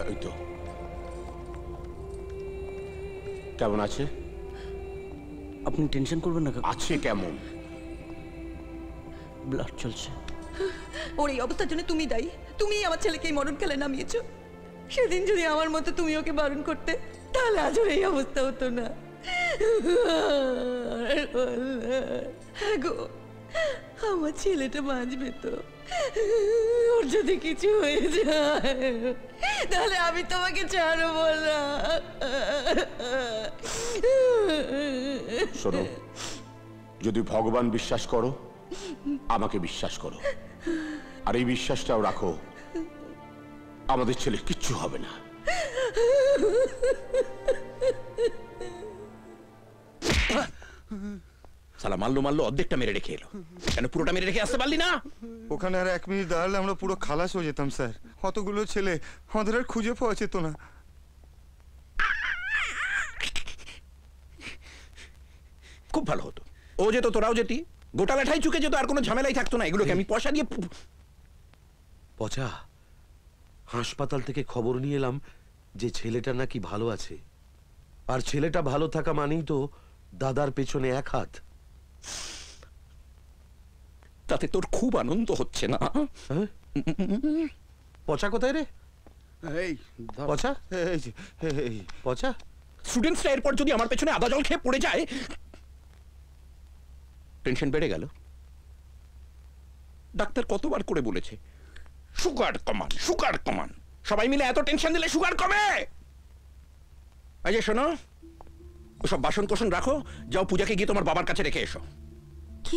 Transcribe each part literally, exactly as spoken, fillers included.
এই তো কেমন আছে? আপনি টেনশন করবেন না। আছে কেমন? ব্লাড চলছে। ওর এই অবস্থার জন্য তুমি দায়ী। তুমি আমার ছেলেকে এই মরণ খেলে নামিয়েছো। সেদিন যদি আমার মতো তুমি ওকে বারণ করতে, তাহলে আজ ওর এই অবস্থা হতো না। গো, আমার ছেলেটা বাঁচবে তো? ওর যদি কিছু হয়ে যায় তাহলে আমি তোমাকে ছাড়বো না। শোনো, যদি ভগবান বিশ্বাস করো, আমাকে বিশ্বাস করো, আর এই বিশ্বাসটাও রাখো, আমাদের ছেলে কিচ্ছু হবে না। সালা মারলো মারলো অর্ধেকটা মেরে রেখে এলো, কেন পুরোটা মেরে রেখে আসতে পারলি না? ওখানে আর এক মিনিট দাঁড়ালে আমরা পুরো খালাস হয়ে যেতাম স্যার। কতগুলো ছেলে আমাদের আর খুঁজে পাওয়া যেত না। খুব ভালো হতো, ও যেত তোরাও যেতি, গোটা লেঠাই চুকে যেত, আর কোনো ঝামেলাই থাকতো না। এগুলোকে আমি পয়সা দিয়ে পচা হাসপাতাল থেকে খবর নিয়ে এলাম যে ছেলেটা নাকি ভালো আছে, আর ছেলেটা ভালো থাকা মানেই তো দাদার পেছনে এক হাত। তাতে তোর খুব আনন্দ হচ্ছে না? পচা কোথায় রে? এই পচা এই যে, এই পচা স্টুডেন্টসরা এরপর যদি আমার পেছনে আদা জল খেয়ে পড়ে যায়, টেনশন বেড়ে গেল। ডাক্তার কতবার করে বলেছে সুগার কমান, সুগার কমান। সবাই মিলে এত টেনশন দিলে সুগার কমে? এই যে শোনো, ওসব বাসন কোসন রাখো, যাও পূজাকে গিয়ে তোমার বাবার কাছে রেখে এসো। কি?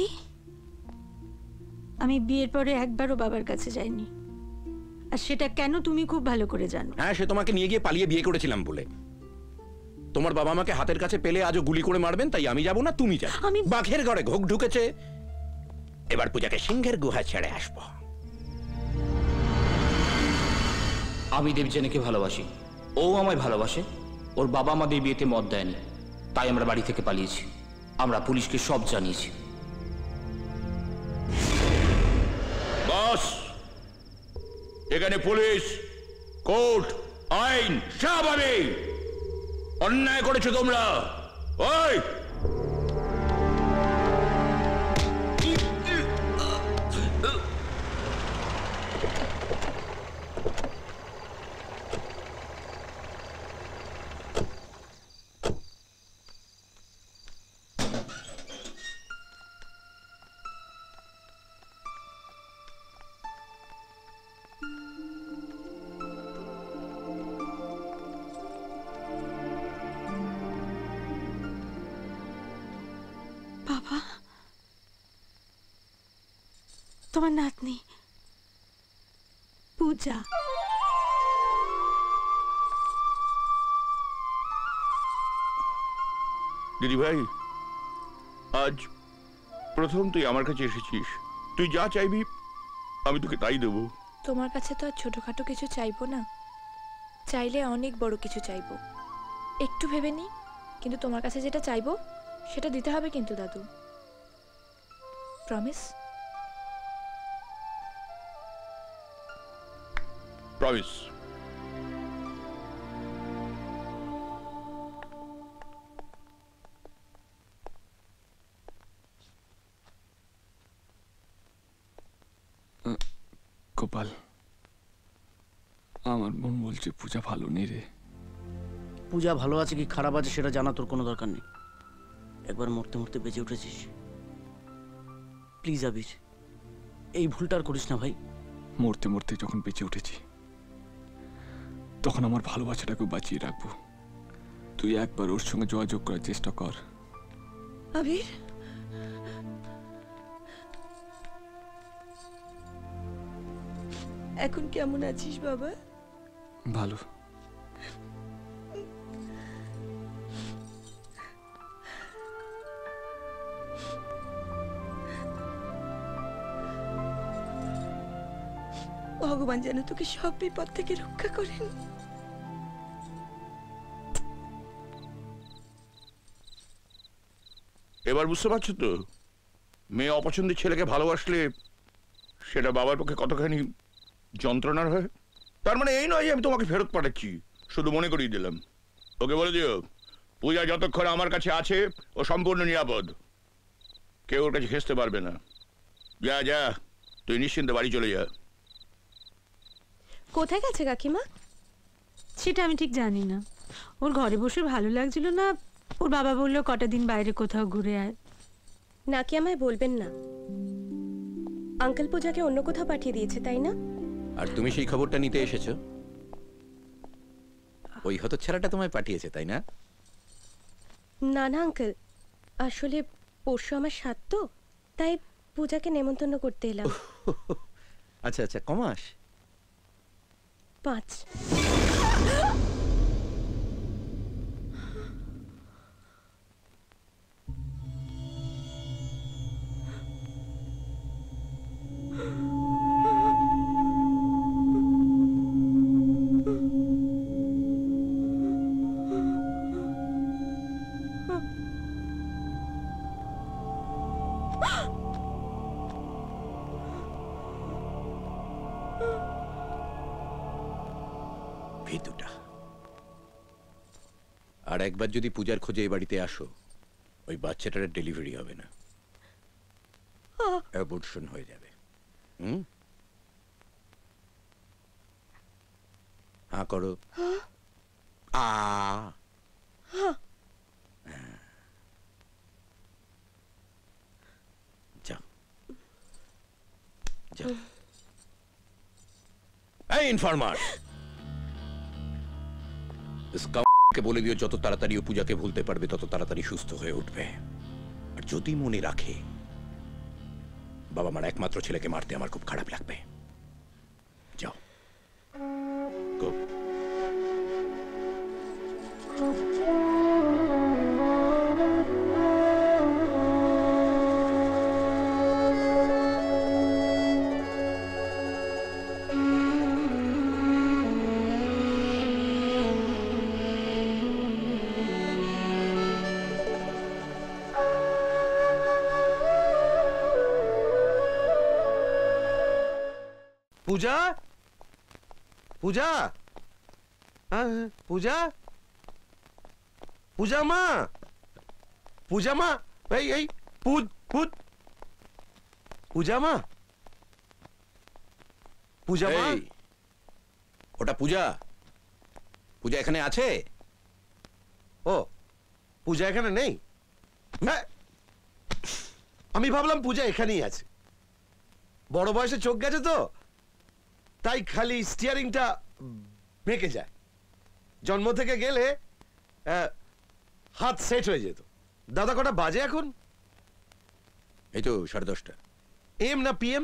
আমি বিয়ের পরে একবারও বাবার কাছে যাইনি, আর সেটা কেন তুমি খুব ভালো করে জানো। হ্যাঁ, সে তোমাকে নিয়ে গিয়ে পালিয়ে বিয়ে করেছিলাম বলে। তোমার বাবা আমাকে হাতের কাছে পেলে আজও গুলি করে মারবেন, তাই আমি যাব না, তুমি যাও। আমি বাঘের ঘরে ঘোক ঢুকেছে, এবার পূজাকে সিংহের গুহায় ছেড়ে আসবো। আমি দেবযানীকে ভালোবাসি, ও আমায় ভালোবাসে। ওর বাবা আমাদের বিয়েতে মত দেয়নি, তাই আমরা বাড়ি থেকে পালিয়েছি। আমরা পুলিশকে সব জানিয়েছি। বস, এখানে পুলিশ, কোর্ট, আইন সব আমি। অন্যায় করেছো তোমরা। ওই বাবা, তোমার নাতনি পূজা। দিদি ভাই, আজ প্রথম তুই আমার কাছে এসেছিস। তুই যা চাইবি আমি তোকে তাই দেবো। তোমার কাছে তো আর ছোটখাটো কিছু চাইবো না, চাইলে অনেক বড় কিছু চাইবো। একটু ভেবে নি, কিন্তু তোমার কাছে যেটা চাইবো সেটা দিতে হবে কিন্তু দাদু। প্রমিস? প্রমিস। গোপাল, আমার মন বলছে পূজা ভালো নেই রে। পূজা ভালো আছে কি খারাপ আছে সেটা জানা তোর কোনো দরকার নেই। একবার মরতে মরতে বেঁচে উঠেছিস, প্লিজ আবির, এই ভুলটা আর করিস না ভাই। মরতে মরতে যখন বেঁচে উঠেছি, তখন আমার ভালোবাসাটাকে বাঁচিয়ে রাখবো। তুই একবার ওর সঙ্গে যোগাযোগ করার চেষ্টা কর। আবির, এখন কেমন আছিস বাবা? ভালো। ভগবান যেন তোকে সব বিপদ থেকে রক্ষা করেন। এবার বুঝতে পারছো তো, মেয়ে অপছন্দের ছেলেকে ভালোবাসলে সেটা বাবার পক্ষে কতখানি যন্ত্রণার হয়। তার মানে এই নয় যে আমি তোমাকে ফেরত পাঠাচ্ছি, শুধু মনে করিয়ে দিলাম। ওকে বলে দিও পূজা যতক্ষণ আমার কাছে আছে ও সম্পূর্ণ নিরাপদ, কেউ ওর কাছে ঘেঁচতে পারবে না। যা যা, তুই নিশ্চিন্তে বাড়ি চলে যা। কোথায় গেছে কাকিমা? সেটা আমি ঠিক জানি না। ওর ঘরে বসে ভালো লাগছিল না, ওর বাবা বললো কটা দিন বাইরে কোথাও ঘুরে আয়। নাকি আমায় বলবেন না, আঙ্কেল পূজাকে অন্য কোথাও পাঠিয়ে দিয়েছে, তাই না? আর তুমি সেই খবরটা নিতে এসেছো? ওই হতচ্ছাড়াটা তোমায় পাঠিয়েছে, তাই না? না না আঙ্কেল, আসলে পরশু আমার সাত তো, তাই পূজাকে নেমন্তন্ন করতে এলাম। আচ্ছা আচ্ছা, কমাস পাঁচ। ভীতুটা। আর একবার যদি পূজার খোঁজে এই বাড়িতে আসো, ওই বাচ্চাটার ডেলিভারি হবে না, অ্যাবর্শন হয়ে যাবে। হুম, হ্যাঁ করো। আ যাও যাও। এই ইনফরমার, কে বলে দিও যত তাড়াতাড়ি ও পূজাকে ভুলতে পারবে তত তাড়াতাড়ি সুস্থ হয়ে উঠবে। আর যদি মনে রাখে বাবা মার একমাত্র ছেলেকে মারতে আমার খুব খারাপ লাগবে, যাও। গো। পূজা, পূজা, হ্যাঁ পূজা, পূজা মা, পূজা মা, এই এই পুজ পুজ, পূজা মা, পূজা মা। এই, ওটা পূজা? পূজা এখানে আছে? ও, পূজা এখানে নেই? হ্যাঁ, আমি ভাবলাম পূজা এখানেই আছে। বড় বয়সে চোখ গেছে তো, তাই খালি স্টিয়ারিংটা বেঁকে যায়। জন্ম থেকে গেলে আহ, হাত সেট হয়ে যেত। দাদা কটা বাজে এখন? এই তো সাড়ে দশটা। এম না পিএম?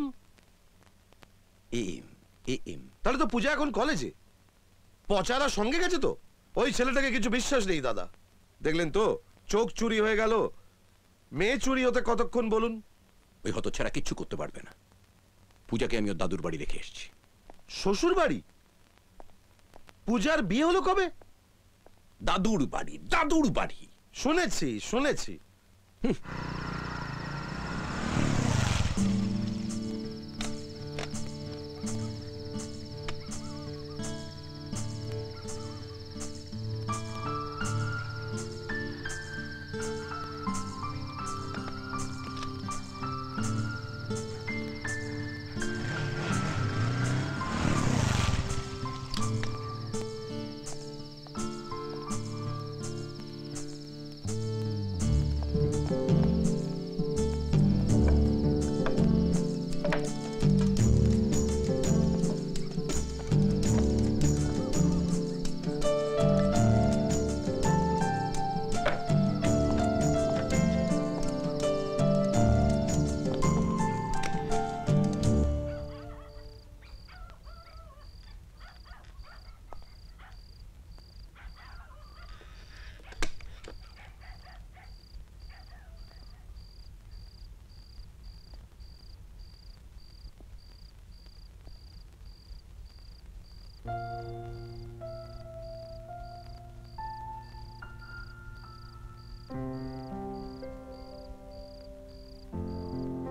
এম। এম। তাহলে তো পূজা এখন কলেজে। পচারা সঙ্গে গেছে তো। ওই ছেলেটাকে কিছু বিশ্বাস নেই দাদা। দেখলেন তো, চোখ চুরি হয়ে গেল। মেয়ে চুরি হতে কতক্ষণ বলুন? ওই হতচ্ছাড়া কিচ্ছু করতে পারবে না। পূজাকে আমি ওর দাদুর বাড়ি রেখে এসেছি। শ্বশুর বাড়ি? পূজার বিয়ে হলো কবে? দাদুর বাড়ি, দাদুর বাড়ি। শুনেছি শুনেছি।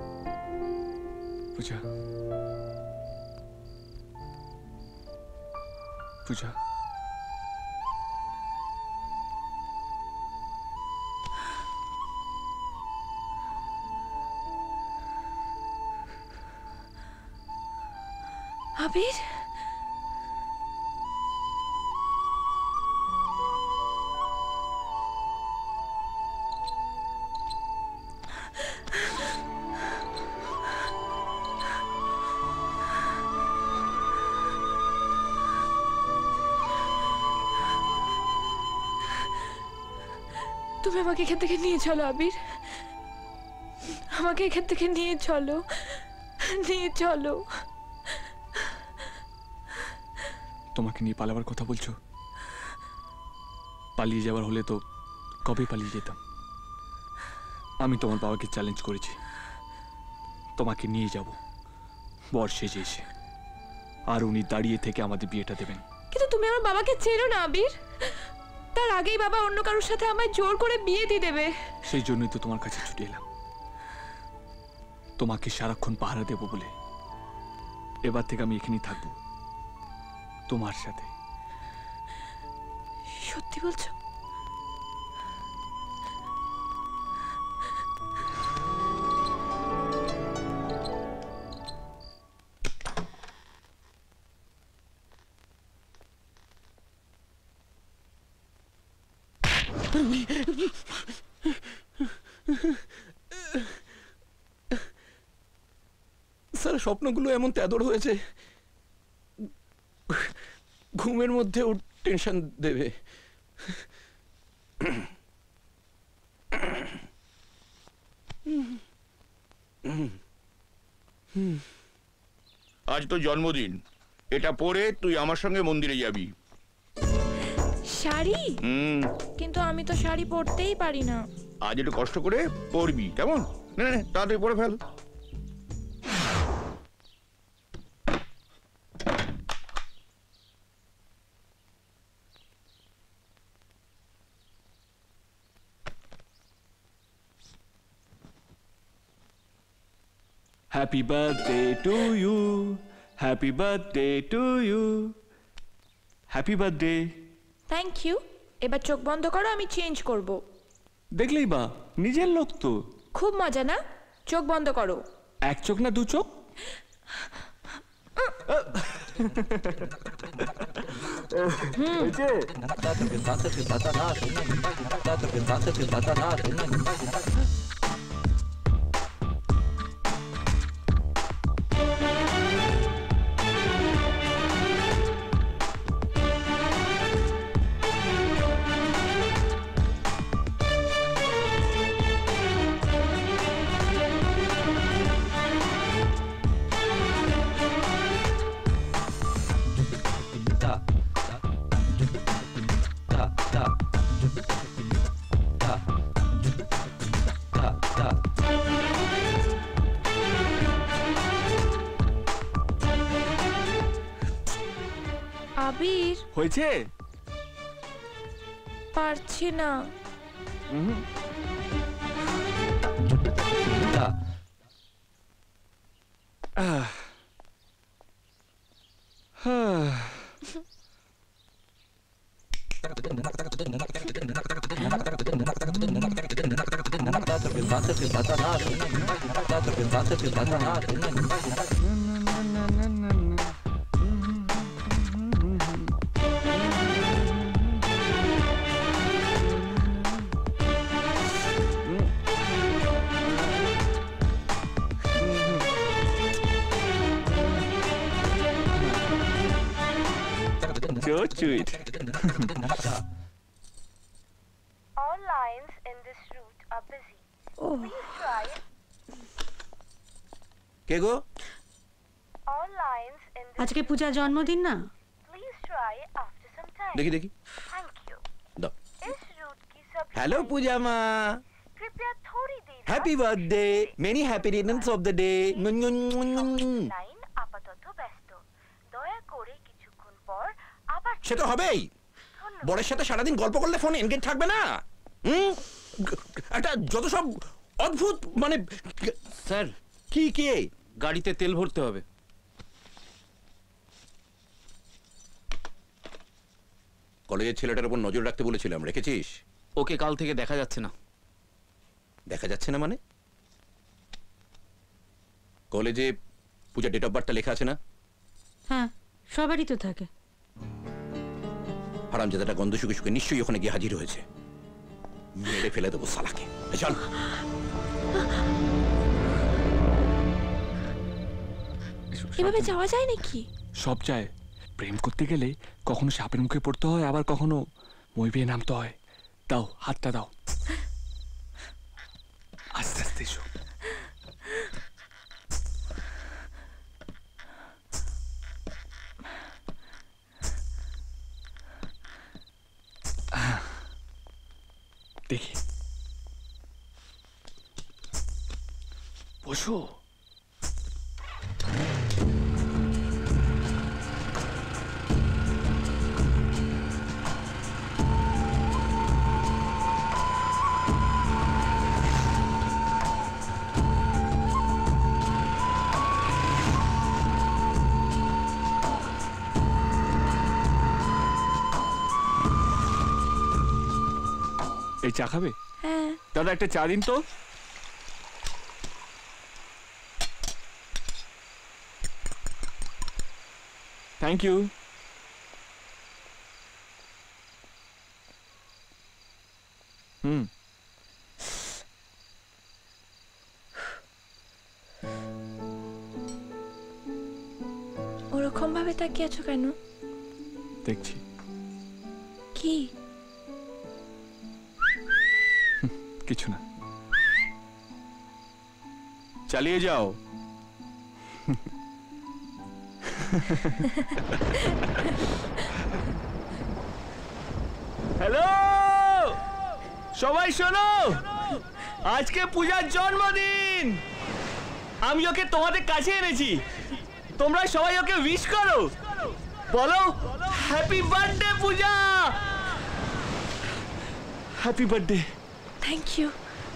পূজা, পূজা, আবির, তুমি আমাকে এখান থেকে নিয়ে চলো আবির, আমাকে এখান থেকে নিয়ে চলো, নিয়ে চলো। তোমাকে নিয়ে পালাবার কথা বলছো? পালিয়ে যাওয়ার হলে তো কবে পালিয়ে যেতাম। আমি তোমার বাবাকে চ্যালেঞ্জ করেছি, তোমাকে নিয়ে যাব বর সেজে এসে, আর উনি দাঁড়িয়ে থেকে আমাদের বিয়েটা দেবেন। কিন্তু তুমি আমার বাবাকে চেনো না আবির, তার আগেই বাবা অন্য কারোর সাথে আমায় জোর করে বিয়ে দিয়ে দেবে। সেই জন্যই তো তোমার কাছে ছুটে এলাম, তোমাকে সারাক্ষণ পাহারা দেব বলে। এবার থেকে আমি এখানেই থাকবো তোমার সাথে। সত্যি বলছো? স্যার, স্বপ্নগুলো এমন তেদড় হয়েছে, ঘুমের মধ্যেও টেনশন দেবে। আজ তো জন্মদিন, এটা পরে তুই আমার সঙ্গে মন্দিরে যাবি। শাড়ি? হুম, কিন্তু আমি তো শাড়ি পরতেই পারি না। আজ একটু কষ্ট করে পরবি, কেমন? না না, তাড়াতাড়ি পরে ফেল। Happy birthday to you, happy birthday to you, happy birthday. Thank you. এবার চোখ বন্ধ করো, আমি চেঞ্জ করব। দেখলেই বা, নিজের লোক তো। খুব মজা না? চোখ বন্ধ করো। এক চোখ না দু চোখ? আবির, হয়েছে? পারছি না। So sweet. All lines in this route are busy. Please try it. K go? All lines in this আজকে পূজার জন্মদিন না? please try after some time. দেখি দেখি। Thank you. দাও। इस रूट की सभी হ্যালো পূজা মা, कृपया थोड़ी देर happy birthday, many happy returns of the day. Line আপাতত ব্যস্ত, দয়া করে কিছুক্ষণ পর আবার সে তো হবেই, বরের সাথে সারাদিন গল্প করলে ফোন এনগেজ থাকবে না? হুম, একটা যত সব অদ্ভুত মানে। স্যার, কি কে? গাড়িতে তেল ভরতে হবে। কলেজের ছেলেটার উপর নজর রাখতে বলেছিলাম, রেখেছিস? ওকে কাল থেকে দেখা যাচ্ছে না। দেখা যাচ্ছে না মানে? কলেজে পূজা ডেট অফ বার্থটা লেখা আছে না? হ্যাঁ, সবারই তো থাকে। হারামজাদাটা গন্ধ শুকে শুকে নিশ্চয়ই ওখানে গিয়ে হাজির হয়েছে। মেরে ফেলে দেবো শালাকে। এই চল। এভাবে যাওয়া যায় নাকি? সব যায়। প্রেম করতে গেলে কখনো সাপের মুখে পড়তে হয়, আবার কখনো মই বেয়ে নামতে হয়। দাও, হাতটা দাও। আস্তে আস্তে এসো। দেখি, বসো। এই চা খাবে? হ্যাঁ। দাদা একটা চা দিন তো। Thank you. হুম। ওরকম ভাবে তাকিয়ে আছো কেন? দেখছি। কি? কিছু না, চালিয়ে যাও। হ্যালো সবাই, শোনো, আজকে পূজার জন্মদিন। আমি ওকে তোমাদের কাছে এনেছি, তোমরা সবাই ওকে উইশ করো। বলো happy birthday Puja, happy birthday. Thank you.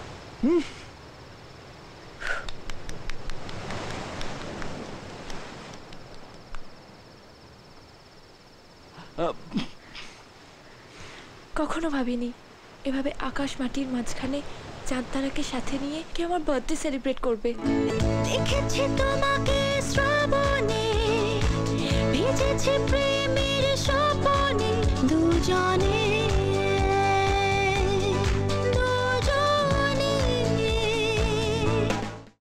কখনো ভাবিনি এভাবে আকাশ মাটির মাঝখানে চাঁদ তারাকে সাথে নিয়ে কেউ আমার বার্থডে সেলিব্রেট করবে। দেখেছি তোমাকে শ্রাবণে, ভিজেছি প্রেম